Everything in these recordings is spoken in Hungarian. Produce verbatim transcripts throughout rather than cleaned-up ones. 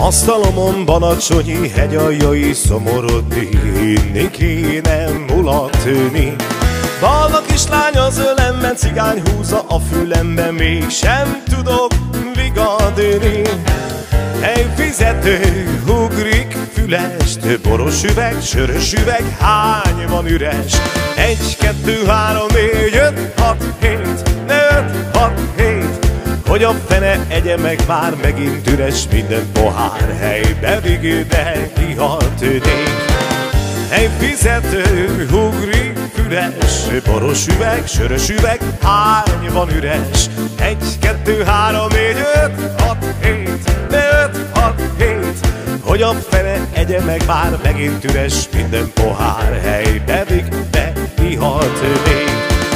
Asztalomon banacsonyi hegyaljai szomorodni, inni kéne mulatni. Barna kislány az ölemben, cigány húza a fülemben, mégsem tudok vigadni. Egy fizető ugrik fülest, boros üveg, sörös üveg, hány van üres? Egy, kettő, három, négy, öt, hat, hét, öt, hat, hét. Hogy a fene egye meg, már megint üres minden pohár, helybe vigő, de kihaltődik. Egy fizető ugrik füles, boros üveg, sörös üveg, hány van üres? Egy, kettő, három, négy, öt, hat, hét, öt, hat, hét. Hogy a fene egye meg, már megint üres minden pohár, helybe vig, de kihaltődik.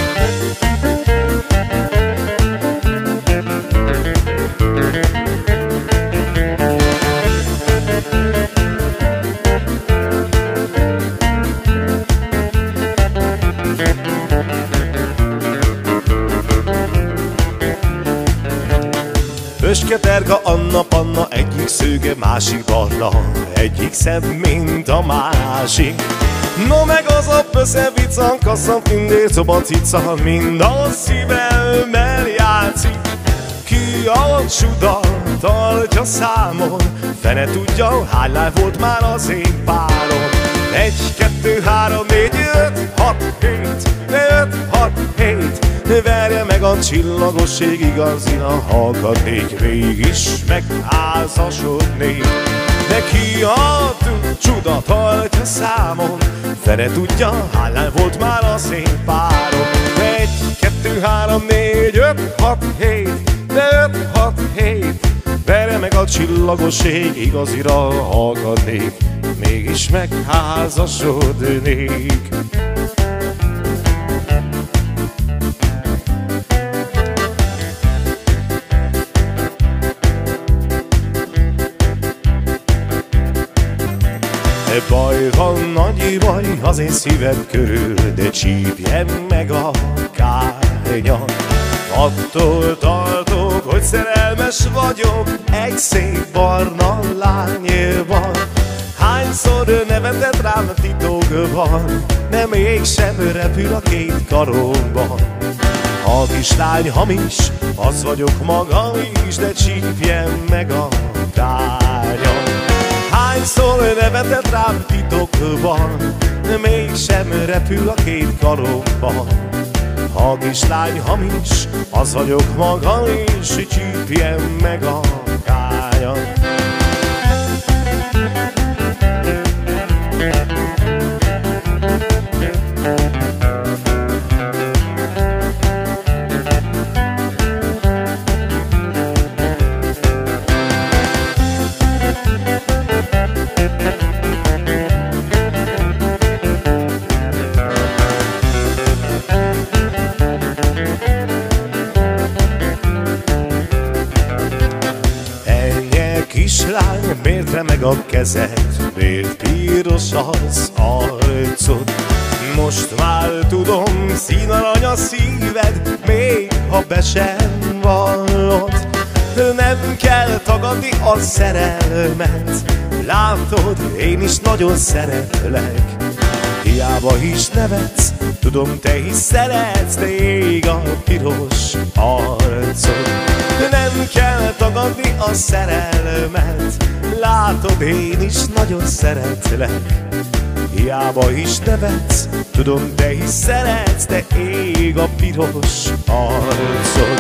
Pösketerka, Anna, Panna, egyik szőke, másik barna, egyik szebb, mint a másik. No meg az a pösze vica, kassa, findér, szoba, cica, mind a szívemmel játszik. Ki a csuda tartja számon, fene tudja, hány lány volt már az én párom. Egy, kettő, három, négy, öt, hat, hét, öt, hat, hét. Verje meg a csillagosség, igazina hallgatnék, mégis megházasodnék. De ki a csuda tartja számon, fene tudja, hány lány volt már az én párom. Egy, kettő, három, négy, öt, hat, hét, öt, hat, hét. Verje meg a csillagosség, igazira hallgatnék, mégis megházasodnék. Baj van, nagy baj az én szívem körül, de csípjen meg a kárnya. Attól tartok, hogy szerelmes vagyok egy szép barna lányban. Hányszor nevetett rám titokban, de mégsem repül a két karomban. A kislány hamis, az vagyok magam is, de csípjen meg a kárnya. Hányszor nevetett rám titokban, de mégsem repül a két karomban. Ha a kislány hamis, az vagyok magam is, csípjen meg a kája. Kislány, miért remeg a kezed, miért piros az arcod? Most már tudom, színarany a szíved, még ha be sem vallod. Nem kell tagadni a szerelmet, látod, én is nagyon szeretlek. Hiába is nevetsz, tudom, te is szeretsz, de ég a piros arcod. Nem kell tagadni a szerelmet, látod, én is nagyon szeretlek. Hiába is nevetsz, tudom, te is szeretsz, de ég a piros arcod.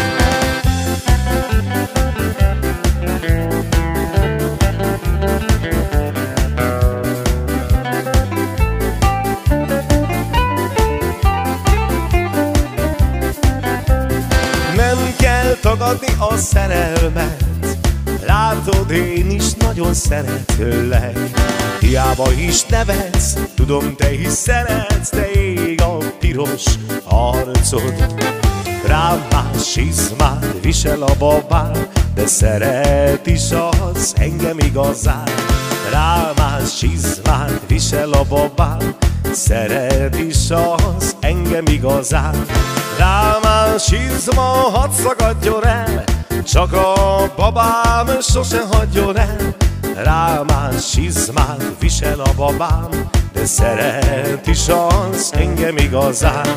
Tagadni a szerelmet, látod, én is nagyon szeretlek. Hiába is nevetsz, tudom, te is szeretsz, de ég a piros arcod. Rám más izmát visel a babám, de szeret is az engem igazán. Rám más izmát visel a babám, szeret is az engem igazán. Rámás izma hadd szagadjon el, csak a babám sose hagyjon el. Rámán sizmát visel a babám, de szeret is az engem igazán.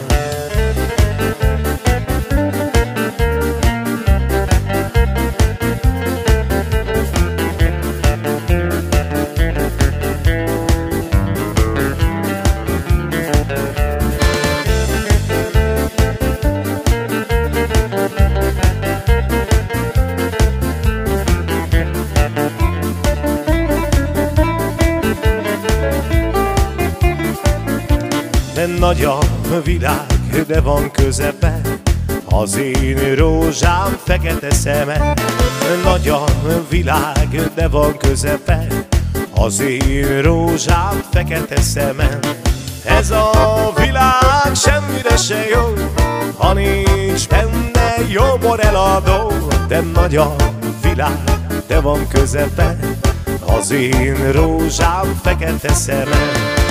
De nagy a világ, de van közepe, az én rózsám fekete szeme. Nagy a világ, de van közepe, az én rózsám fekete szeme. Ez a világ semmire se jó, ha nincs benne jó moreladó. De nagy a világ, de van közepe, az én rózsám fekete szeme.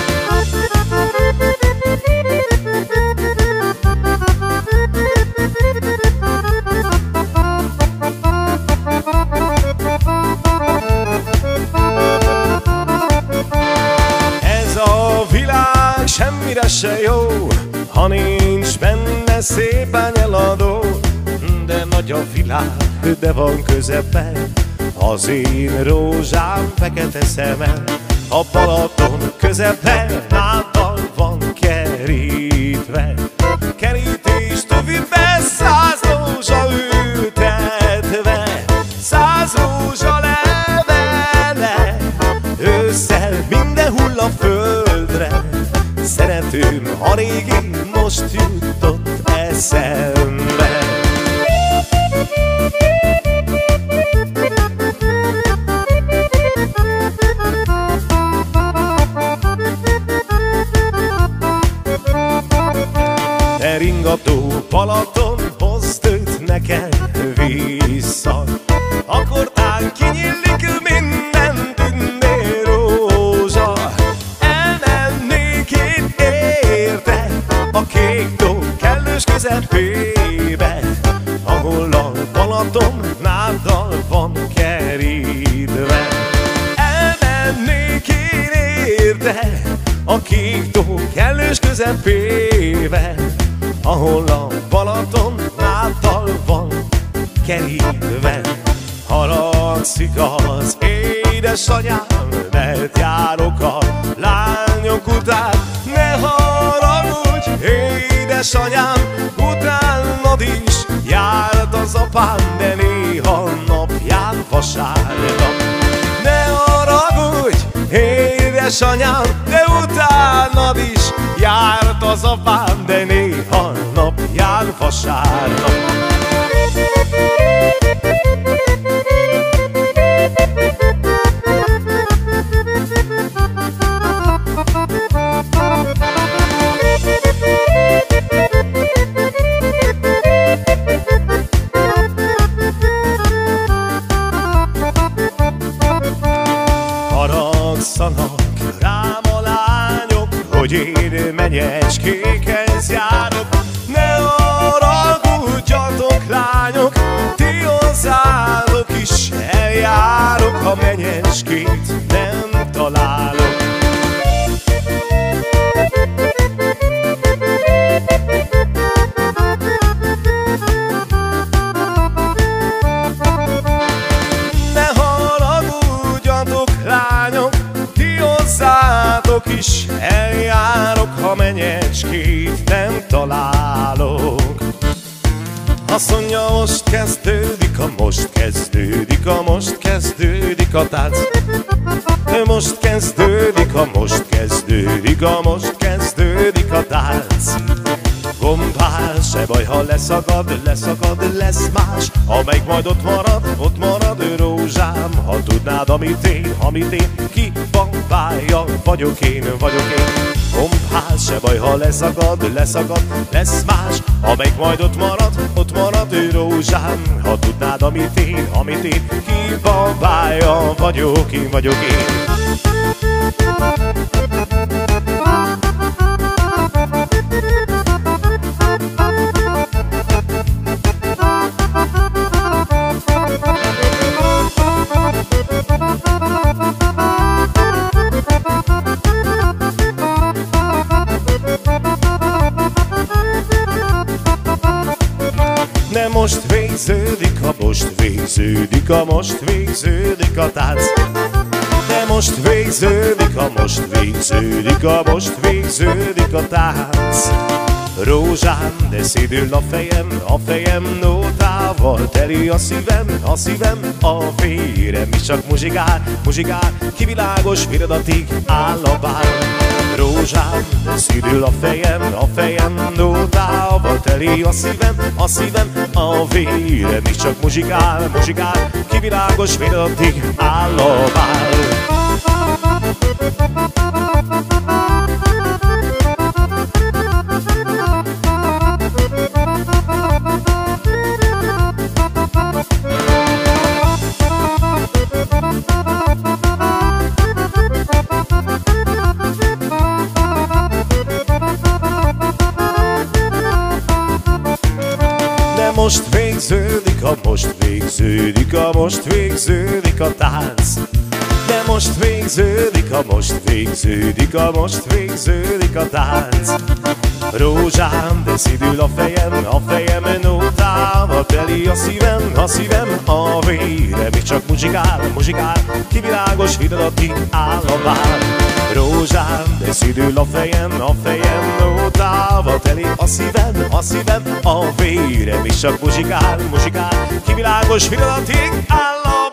Ez a világ semmire se jó, ha nincs benne szépen eladó. De nagy a világ, de van közepe, az én rózsám fekete szeme. A Balaton közepe náddal van kerítve, kerítés tövibe száz rózsa ültetve, száz rózsa levele, ősszel minden hull a földre. Szeretőm, a régi most jutott eszembe. De ringató Balaton, hozd őt nekem vissza, akkor tán kinyílik minden tündér rózsa. Elmennék én érte a kék tó kellős közepébe, ahol a Balaton náddal van kerítve. Elmennék én érte a kék tó kellős közepébe, ahol a Balaton náddal van kerítve. Haragszik az édesanyám, mert járok a lányok után. Ne haragudj, édesanyám, utánad is járt az apám, de néha napján vasárnap. Ne haragudj, édesanyám, de utánad is járt az apám, de néha napján vasárnap. Haragszanak rám a lányok, hogy én menyecskékhez járok. Ne haragudjatok, lányok, ti hozzátok is eljárok, ha menyecskét nem találok. Ne haragudjatok, lányok, ti hozzátok is eljárok, ha menyecskét nem találok. Azt mondja, most kezdődik a most kezdődik a most kezdődik a tánc. Most kezdődik a most kezdődik a most kezdődik a tánc. Gombál, se baj, ha leszakad, leszakad, lesz más, amelyik majd ott marad, ott marad ő rózsám. Ha tudnád, amit én, amit én, ki bombája vagyok én, vagyok én. Gombál, se baj, ha leszakad, leszakad, lesz más, amelyik majd ott marad, ott marad ő rózsám. Ha tudnád, amit én, amit én, ki bombája vagyok én, vagyok én. We'll be right back. most végződik, a most végződik, a most végződik a tánc. De most végződik, a most végződik, a most végződik a tánc. Rózsám, de szédül a fejem, a fejem nótával teli a szívem, a szívem a vérem is csak muzsikál, muzsikál, kivilágos viradatig áll a bár. Rózsám, de szédül a fejem, a fejem nótával teli a szívem, a szívem a vérem is csak muzsikál, muzsikál, kivilágos viradatig áll a bár. Most végződik, a most végződik, a most végződik a tánc. De most végződik, a most végződik, a most végződik a tánc. Rózsám, de szidül a fejem, a fejem nótával teli a szívem, a szívem a vérem is csak muzsikál, muzsikál, kivilágos viradatig áll a bár. Rózsám, de szidül a fejem, a fejem nótával teli a szívem, a szívem a vérem is csak muzsikál, muzsikál, kivilágos viradatig áll a